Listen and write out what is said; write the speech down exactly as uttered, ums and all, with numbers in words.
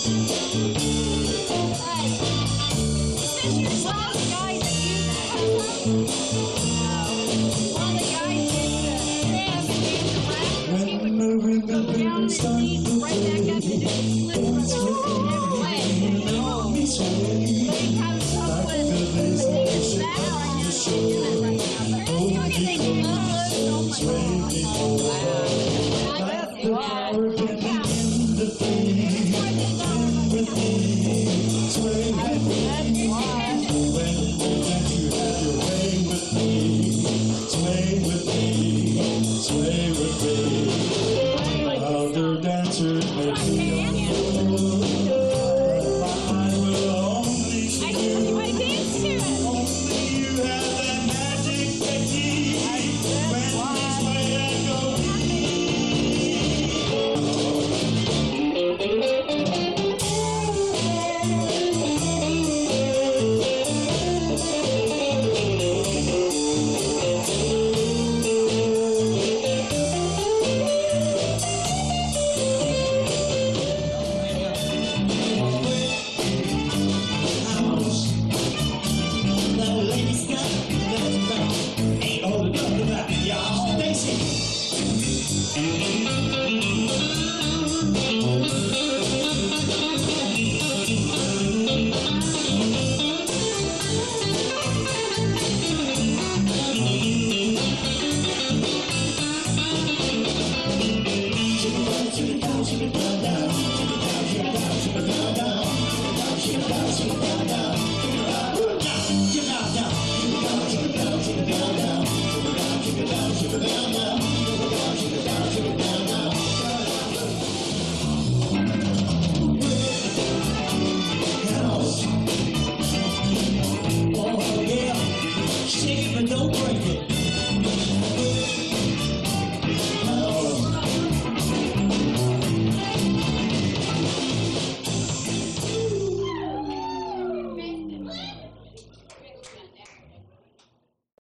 Since you're some of the guys that use that, one of the guys gets to dance and dance around, he would go down in his knees and right back up and just slip from the roof and never let it go. But he's having trouble with taking that right now. He's doing it right now. But you can think of those so much more. Other dancers may be on the floor, but I will only see you. Only you have that magic technique. When this way I go. Ain't holding up the back, y'all. Daisy.